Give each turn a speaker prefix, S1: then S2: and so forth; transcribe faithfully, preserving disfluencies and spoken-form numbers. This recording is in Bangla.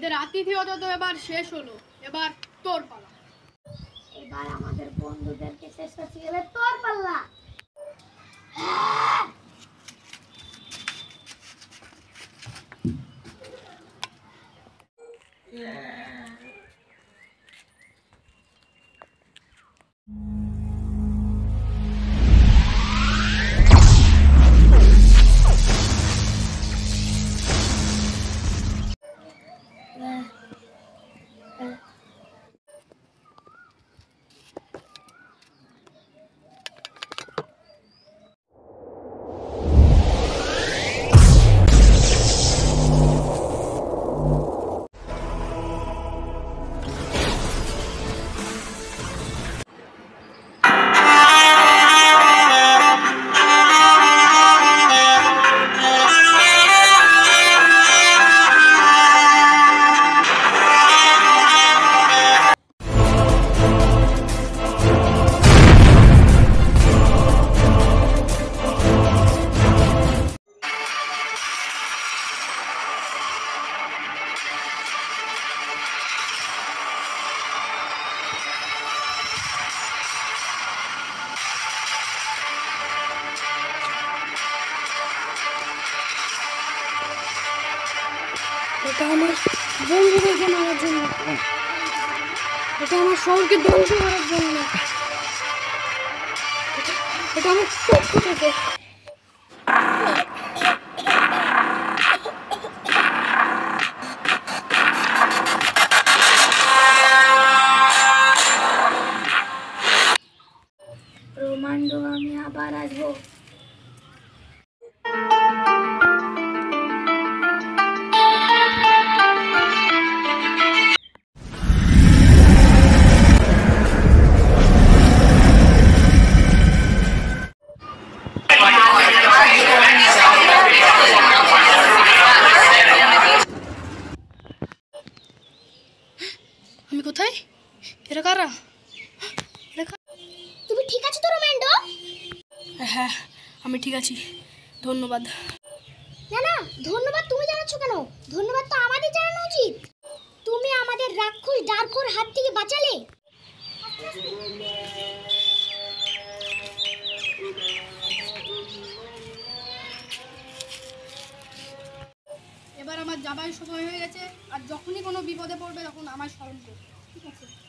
S1: এদের আতিথেয়তা তো এবার শেষ হলো, এবার তোর পালা।
S2: এবার আমাদের বন্ধুদেরকে শেষ করছি, এবার তোর পাল্লা। এটা আমার বন্ধুদেরকে মারার জন্য, এটা আমার শহরকে ধ্বংস করার জন্য, এটা আমার পক্ষ থেকে। রোমান্ডো, আমি আবার আসবো।
S1: আমি কোথায়? এরা কারা?
S2: তুমি ঠিক আছো তো রোমান্ডো?
S1: হ্যাঁ, আমি ঠিক আছি, ধন্যবাদ।
S2: না না, ধন্যবাদ তুমি জানাচ্ছ কেন? ধন্যবাদ তো আমাদের জানানো উচিত। তুমি আমাদের রাক্ষস ডার্কোর হাত থেকে বাঁচালে।
S1: এবার আমার যাবার সময় হয়ে গেছে, আর যখনই কোনো বিপদে পড়বে তখন আমার স্মরণ করবে, ঠিক আছে?